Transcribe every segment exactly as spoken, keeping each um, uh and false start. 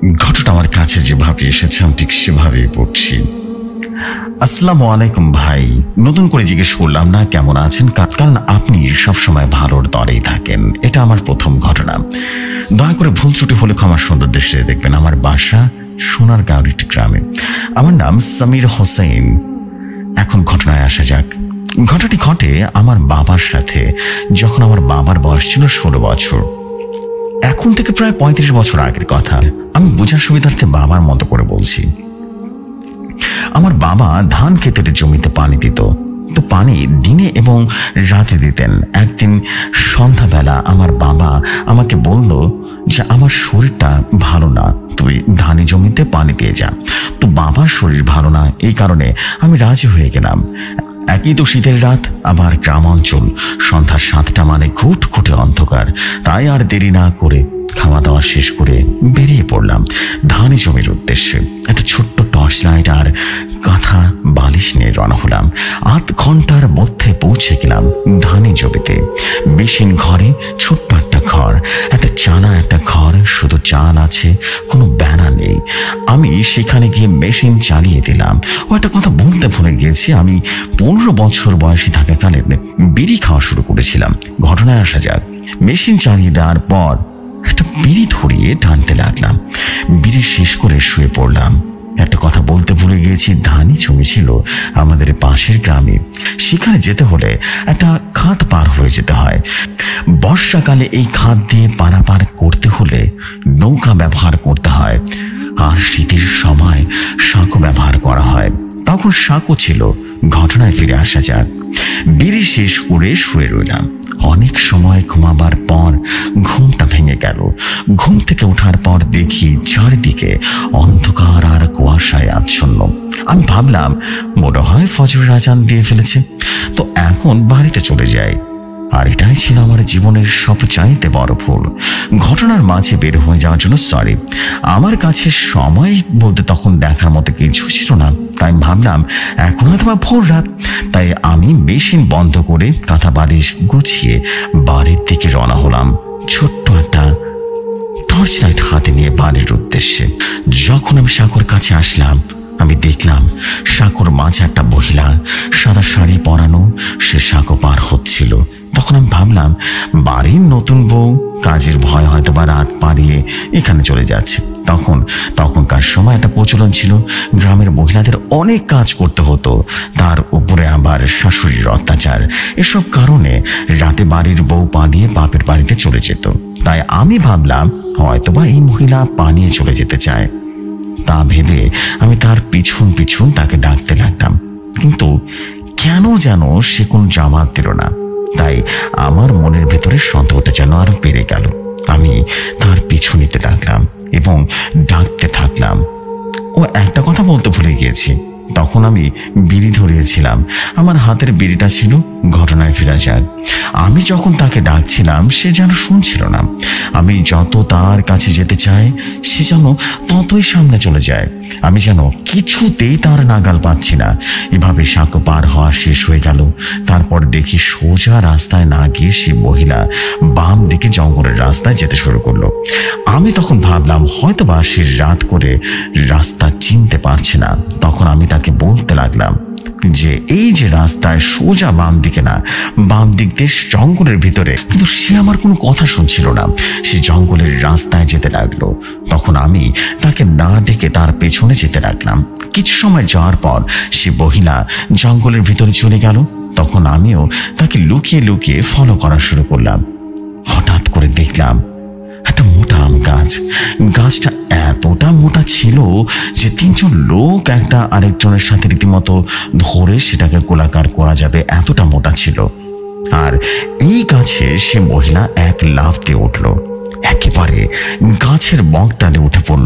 ঘটনা আমার কাছে যেভাবে এসেছে আমি ঠিক সেভাবেই পড়ছি। আসসালামু আলাইকুম ভাই, নতুন করে জিজ্ঞেস করলাম না কেমন আছেন, কারণ আপনি সবসময় ভালোর দরেই থাকেন। এটা আমার প্রথম ঘটনা, দয়া করে ভুল ত্রুটি হলে ক্ষমার সুন্দর দৃষ্টিতে দেখবেন। আমার বাসা সোনারগাঁওর একটি গ্রামে। আমার নাম সামির হোসেন। এখন ঘটনায় আসা যাক। ঘটনাটি ঘটে আমার বাবার সাথে যখন আমার বাবার বয়স ছিল ষোলো বছর। এখন থেকে প্রায় পঁয়ত্রিশ বছর আগের কথা। আমি বোঝার সুবিধার্থে বাবার মতো করে বলছি। আমার বাবা ধান ক্ষেতের জমিতে পানি দিত, তো পানি দিনে এবং রাতে দিতেন। একদিন সন্ধ্যাবেলা আমার বাবা আমাকে বলল যে আমার শরীরটা ভালো না, তুই ধানি জমিতে পানি দিয়ে যা। তো বাবার শরীর ভালো না, এই কারণে আমি রাজি হয়ে গেলাম। একই তো শীতের রাত, আবার গ্রাম অঞ্চল, সন্ধ্যা সাতটা মানে ঘুটঘুটে অন্ধকার। তাই আর দেরি না করে খাওয়া দাওয়া শেষ করে বেরিয়ে পড়লাম ধানি জমির উদ্দেশ্যে। একটা ছোট্ট টর্চ লাইট আর কাঁথা বালিশ নিয়ে রওনা হলাম। আধ ঘন্টার মধ্যে পৌঁছে গেলাম ধানি জমিতে। মেশিন ঘরে, ছোট্ট একটা ঘর, একটা চালা একটা ঘর, শুধু চাল আছে, কোনো ব্যানা নেই। আমি সেখানে গিয়ে মেশিন চালিয়ে দিলাম। ও একটা কথা বলতে ভুলে গিয়েছি, আমি পনেরো বছর বয়সী থাকাকালীন বিড়ি খাওয়া শুরু করেছিলাম। ঘটনায় আসা যাক। মেশিন চালিয়ে দেওয়ার পর একটা বিড়ি ধরিয়ে টানতে লাগলাম। বিড়ি শেষ করে শুয়ে পড়লাম। একটা কথা বলতে ভুলে গিয়েছি, ধানি জমি ছিল আমাদের পাশের গ্রামে। সেখানে যেতে হলে একটা খাত পার হয়ে যেতে হয়। বর্ষাকালে এই খাত দিয়ে পারাপার করতে হলে নৌকা ব্যবহার করতে হয়, আর শীতের সময় সাঁকো ব্যবহার করা হয়। তখন সাঁকো ছিল। ঘটনায় ফিরে আসা যাক। বিড়ি শেষ করে শুয়ে রইলাম। অনেক সময় ঘুমাবার পর ঘুমটা ভেঙে গেল। ঘুম থেকে ওঠার পর দেখি চারিদিকে অন্ধকার আর কুয়াশায় আচ্ছন্ন। আমি ভাবলাম মনে হয় ফজরের আজান দিয়ে ফেলেছে, তো এখন বাড়িতে চলে যাই। আর এটাই ছিল আমার জীবনের সবচাইতে বড় ভুল। ঘটনার মাঝে বের হয়ে যাওয়ার জন্য সরি। আমার কাছে সময় বলতে তখন দেখার মতো কিছু ছিল না, তাই ভাবলাম এখন হয়তো বা ভোর রাত। তাই আমি মেশিন বন্ধ করে কাঁথা বালিশ গুছিয়ে বাড়ির দিকে রওনা হলাম, ছোট্ট একটা টর্চ লাইট হাতে নিয়ে বাড়ির উদ্দেশ্যে। যখন আমি সাঁকোর কাছে আসলাম, আমি দেখলাম সাঁকোর মাঝে একটা মহিলা সাদা শাড়ি পরানো, সে সাঁকো পার হচ্ছিল। তখন আমি ভাবলাম বাড়ির নতুন বউ, কাজের ভয় হয়তো বা রাত পাড়িয়ে এখানে চলে যাচ্ছে। তখন তখনকার সময় একটা প্রচলন ছিল, গ্রামের মহিলাদের অনেক কাজ করতে হতো, তার উপরে আবার শাশুড়ির অত্যাচার। এসব কারণে রাতে বাড়ির বউ পালিয়ে বাপের বাড়িতে চলে যেত। তাই আমি ভাবলাম হয়তোবা এই মহিলা পালিয়ে চলে যেতে চায়। তা ভেবে আমি তার পিছন পিছন তাকে ডাকতে লাগলাম, কিন্তু কেন যেন সে কোন জবাব দিল না। তাই আমার মনের ভেতরে সন্দেহটা যেন আরো বেড়ে গেল। আমি তার পিছু নিতে লাগলাম এবং ডাকতে থাকলাম। ও একটা কথা বলতে ভুলে গিয়েছি, তখন আমি বিড়ি ধরিয়েছিলাম, আমার হাতের বিড়িটা ছিল। ঘটনায় ফিরা যাক। আমি যখন তাকে ডাকছিলাম সে যেন শুনছিল না। আমি যত তার কাছে যেতে চাই সে যেন ততই সামনে চলে যায়। আমি যেন কিছুতেই তার নাগাল পাচ্ছি না। এভাবে সাঁকো পার হওয়া শেষ হয়ে গেল। তারপর দেখি সোজা রাস্তায় না গিয়ে সে মহিলা বাম দিকে জঙ্গলের রাস্তায় যেতে শুরু করলো। আমি তখন ভাবলাম হয়তো বা সে রাত করে রাস্তা চিনতে পারছে না। তখন আমি তাকে বলতে লাগলাম যে এই যে রাস্তায় সোজা বাম দিকে না, বাম দিক দিয়ে জঙ্গলের ভিতরে। কিন্তু সে আমার কোনো কথা শুনছিল না। সে জঙ্গলের রাস্তায় যেতে লাগলো। তখন আমি তাকে না ডেকে তার পেছনে যেতে লাগলাম। কিছু সময় যাওয়ার পর সে মহিলা জঙ্গলের ভিতরে চলে গেল। তখন আমিও তাকে লুকিয়ে লুকিয়ে ফলো করা শুরু করলাম। হঠাৎ করে দেখলাম একটা মোটা আম গাছ। গাছটা এতটা মোটা ছিল যে তিনজন লোক একটা আরেকজনের সাথে রীতিমতো ধরে সেটাকে গোলাকার করা যাবে, এতটা মোটা ছিল। আর এই গাছে সে মহিলা এক লাফ দিয়ে উঠল, একেবারে গাছের বংটালে উঠে পড়ল।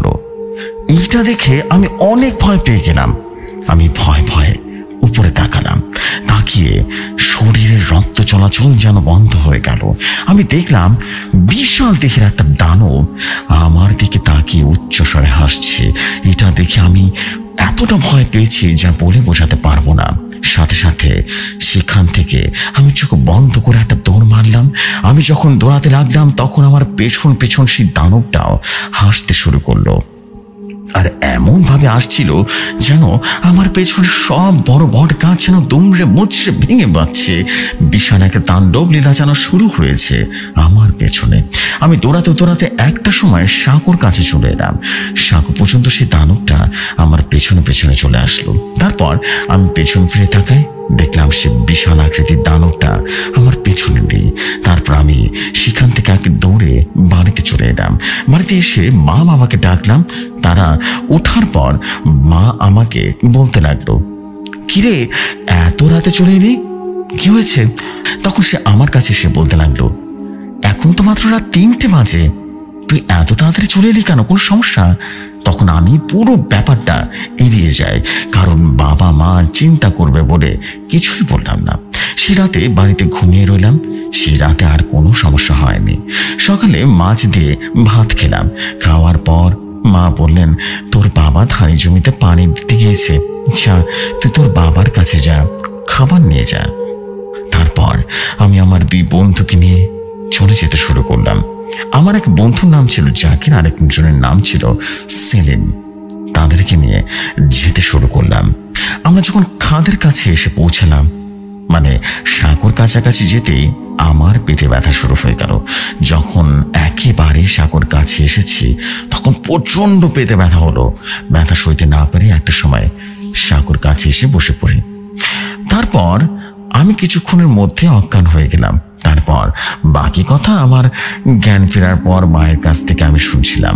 এইটা দেখে আমি অনেক ভয় পেয়ে গেলাম। আমি ভয় ভয়ে উপরে তাকালাম। তাকিয়ে শরীরের রক্ত চলাচল যেন বন্ধ হয়ে গেল। আমি দেখলাম বিশাল দেহের একটা দানব আমার দিকে তাকিয়ে উচ্চস্বরে হাসছে। এটা দেখে আমি এতটা ভয় পেয়েছি যা বলে বোঝাতে পারবো না। সাথে সাথে সেখান থেকে আমি চোখ বন্ধ করে একটা দৌড় মারলাম। আমি যখন দৌড়াতে লাগলাম তখন আমার পেছন পেছন সেই দানবটাও হাসতে শুরু করলো। আর এমন ভাবে আসছিল যেন আমার পেছনে সব বড় বড় গাছ যেন দুমড়ে মুচড়ে ভেঙে যাচ্ছে। বিশাল একটা তাণ্ডব লীলা যেন শুরু হয়েছে আমার পেছনে। আমি দৌড়াতে দৌড়াতে একটা সময় সাঁকুর কাছে চলে এলাম। সাঁকু পর্যন্ত সেই দানবটা আমার পেছনে পেছনে চলে আসলো। তারপর আমি পেছন ফিরে তাকাই, দেখলাম সে বিশাল আকৃতির দানবটা আমার পেছনে নেই। তারপর আমি সেখান থেকে আগে দৌড়ে বাড়িতে চলে এলাম। বাড়িতে এসে মা বাবাকে ডাকলাম। তারা ওঠার পর মা আমাকে বলতে লাগলো, কিরে এত রাতে চলে এলি, কি হয়েছে? তখন সে আমার কাছে এসে বলতে লাগলো, এখন তো মাত্র রাত তিনটে বাজে, তুই এত তাড়াতাড়ি চলে এলি কেন, কোনো সমস্যা? তখন আমি পুরো ব্যাপারটা এড়িয়ে যাই, কারণ বাবা মা চিন্তা করবে বলে কিছুই বললাম না। সে রাতে বাড়িতে ঘুমিয়ে রইলাম। সেই রাতে আর কোনো সমস্যা হয়নি। সকালে মাছ দিয়ে ভাত খেলাম। খাওয়ার পর মা বললেন, তোর বাবা ধানি জমিতে পানি দিতে গিয়েছে, যা তুই তোর বাবার কাছে যা, খাবার নিয়ে যা। তারপর আমি আমার দুই বন্ধুকে নিয়ে চলে যেতে শুরু করলাম। আমার এক বন্ধুর নাম ছিল জাকির, আরেকজনের নাম ছিল সেলিম। তাদেরকে নিয়ে যেতে শুরু করলাম। আমরা যখন খাদের কাছে এসে পৌঁছালাম, মানে সাঁকোর কাছাকাছি যেতেই আমার পেটে ব্যথা শুরু হয়ে গেল। যখন একেবারে সাঁকোর কাছে এসেছি তখন প্রচন্ড পেটে ব্যথা হলো। ব্যথা সইতে না পেরে একটা সময় সাঁকোর কাছে এসে বসে পড়ি। তারপর আমি কিছুক্ষণের মধ্যে অজ্ঞান হয়ে গেলাম। তারপর বাকি কথা আমার জ্ঞান ফেরার পর মায়ের কাছ থেকে আমি শুনছিলাম।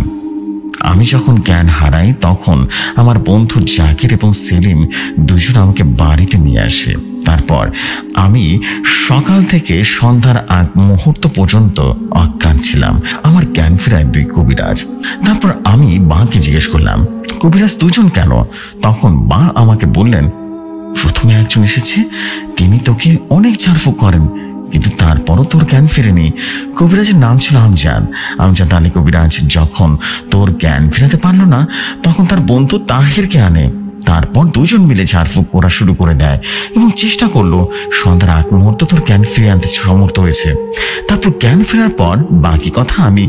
আমি যখন জ্ঞান হারাই তখন আমার বন্ধু জাকির এবং সেলিম দুজন আমাকে বাড়িতে নিয়ে আসে। তারপর আমি সকাল থেকে সন্ধ্যার আগ মুহূর্ত পর্যন্ত অজ্ঞান ছিলাম। আমার জ্ঞান ফেরায় দুই কবিরাজ। তারপর আমি মাকে জিজ্ঞেস করলাম, কবিরাজ দুজন কেন? তখন মা আমাকে বললেন, প্রথমে একজন এসেছে, তিনি তোকে অনেক ঝাড়ফুঁক করেন, কিন্তু তারপরও তোর জ্ঞান ফেরেনি। কবিরাজের নাম ছিল আমজাদ। আমজাদ আলী কবিরাজ যখন তোর জ্ঞান ফেরাতে পারলো না তখন তার বন্ধু তাহেরকে আনে। তারপর দুজন মিলে ঝাড়ফুঁক করা শুরু করে দেয় এবং চেষ্টা করলো। সন্ধ্যার আগ মুহূর্ত তোর জ্ঞান ফিরে আনতে সমর্থ হয়েছে। তারপর জ্ঞান ফেরার পর বাকি কথা আমি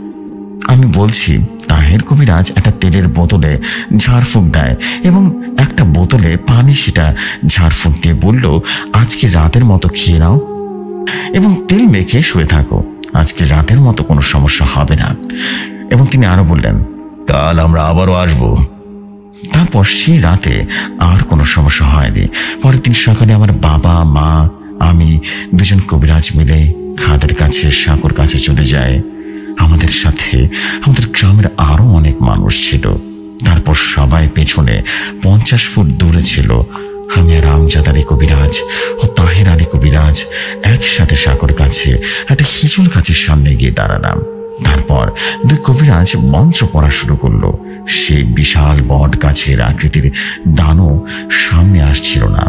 আমি বলছি। তাহের কবিরাজ একটা তেলের বোতলে ঝাড়ফুঁক দেয় এবং একটা বোতলে পানি, সেটা ঝাড়ফুঁক দিয়ে বলল, আজকে রাতের মতো খেয়ে নাও এবং তেল মেখে শুয়ে থাকো, আজকে রাতের মতো কোনো সমস্যা হবে না। এবং তিনি আরো বললেন, কাল আমরা আবারও আসবো। তারপর সেই রাতে আর কোনো সমস্যা হয়নি। পরের দিন সকালে আমার বাবা মা আমি দুজন কবিরাজ মিলে খাদের কাছে সাঁকোর কাছে চলে যায়। আমাদের সাথে আমাদের গ্রামের আরো অনেক মানুষ ছিল। তারপর সবাই পেছনে পঞ্চাশ ফুট দূরে ছিল। আমি আর আমজাদ আলী কবিরাজ ও তাহের আলী কবিরাজ একসাথে সাঁকোর কাছে একটা হিজল গাছের সামনে গিয়ে দাঁড়ালাম। তারপর দুই কবিরাজ মন্ত্র পড়া শুরু করলো। সেই বিশাল বট গাছের আকৃতির দানও সামনে আসছিল না।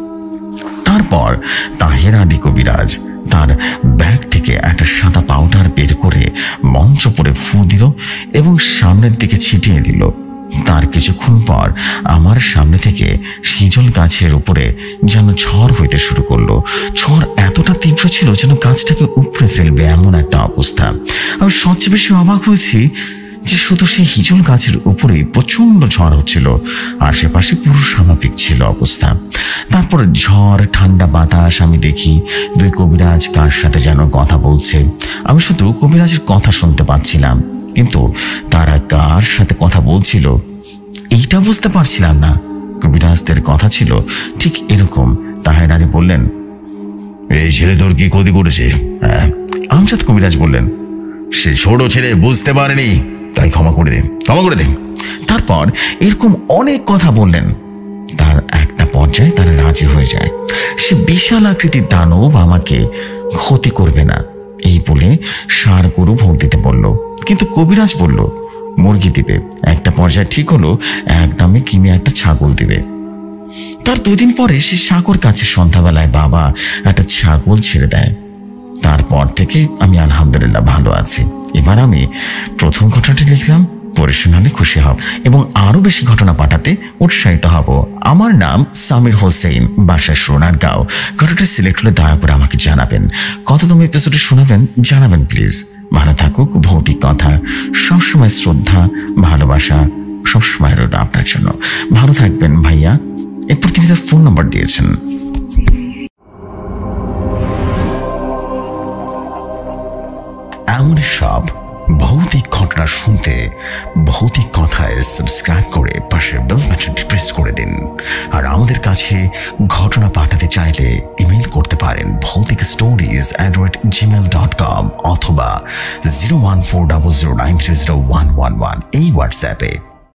তারপর তাহের আলী কবিরাজ তার ব্যাগ থেকে একটা সাদা পাউডার বের করে মন্ত্র পড়ে ফু দিল এবং সামনের দিকে ছিটিয়ে দিল। তার কিছুক্ষণ পর আমার সামনে থেকে হিজল গাছের উপরে যেন ঝড় হইতে শুরু করলো। ঝড় এতটা তীব্র ছিল যেন গাছটাকে উপড়ে ফেলবে এমন একটা অবস্থা। আমি সবচেয়ে বেশি অবাক হয়েছি যে শুধু সেই হিজল গাছের উপরে প্রচন্ড ঝড় হচ্ছিল, আশেপাশে পুরো স্বাভাবিক ছিল অবস্থা। তারপর ঝড়, ঠান্ডা বাতাস, আমি দেখি দুই কবিরাজ কার সাথে যেন কথা বলছে। আমি শুধু কবিরাজের কথা শুনতে পাচ্ছিলাম, কিন্তু তারা কার সাথে কথা বলছিল এইটা বুঝতে পারছিলাম না। কবিরাজদের কথা ছিল ঠিক এরকম। তাহের আলী বললেন, এই ছেলে তোর কি ক্ষতি করেছে? হ্যাঁ। আমজাদ কবিরাজ বললেন, সে ছোট ছেলে, বুঝতে পারেনি, তাই ক্ষমা করে দে, ক্ষমা করে দে। তারপর এরকম অনেক কথা বললেন। তার একটা পর্যায়ে তারা রাজি হয়ে যায়। সে বিশাল আকৃতির দানব আমাকে ক্ষতি করবে না এই বলে ষাঁড় গরু ভোগ দিতে বলল, কিন্তু কবিরাজ বলল মুরগি দিবে। একটা পর্যায়ে ঠিক হলো এক দামে কিনে একটা ছাগল দিবে। তার দুদিন পরে সে সাঁকোর কাছে সন্ধ্যাবেলায় বাবা একটা ছাগল ছেড়ে দেয়। তারপর থেকে আমি আলহামদুলিল্লাহ ভালো আছি। এবার আমি প্রথম ঘটনাটি লিখলাম, পড়ে শোনালে খুশি হব এবং আরো বেশি ঘটনা পাঠাতে উৎসাহিত হব। আমার নাম সামির হোসেন, বাসা সোনারগাঁও। ঘটনাটি সিলেক্ট হলে দয়া করে আমাকে জানাবেন। কততম এপিসোডে শোনাবেন জানাবেন প্লিজ। ভালো থাকুক। ভৌতিক কথা সবসময় শ্রদ্ধা, ভালোবাসা, সবসময় রইল আপনার জন্য। ভালো থাকবেন ভাইয়া। এরপর তিনি তার ফোন নাম্বার দিয়েছেন। এমন সব ভৌতিক ঘটনা শুনতে ভৌতিক কথায় সাবস্ক্রাইব করে পাশের বেল বাটনটি প্রেস করে দিন। আর আমাদের কাছে ঘটনা পাঠাতে চাইলে ইমেল করতে পারেন ভৌতিক stories at Gmail dot com অথবা zero one four double zero nine three zero one one one এই হোয়াটসঅ্যাপে।